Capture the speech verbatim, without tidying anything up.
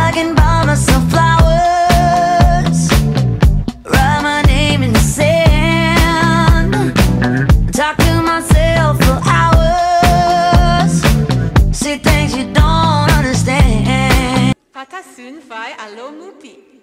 I can buy myself flowers, write my name in the sand, talk to myself for hours, say things you don't understand. Patasun vai allo mupi.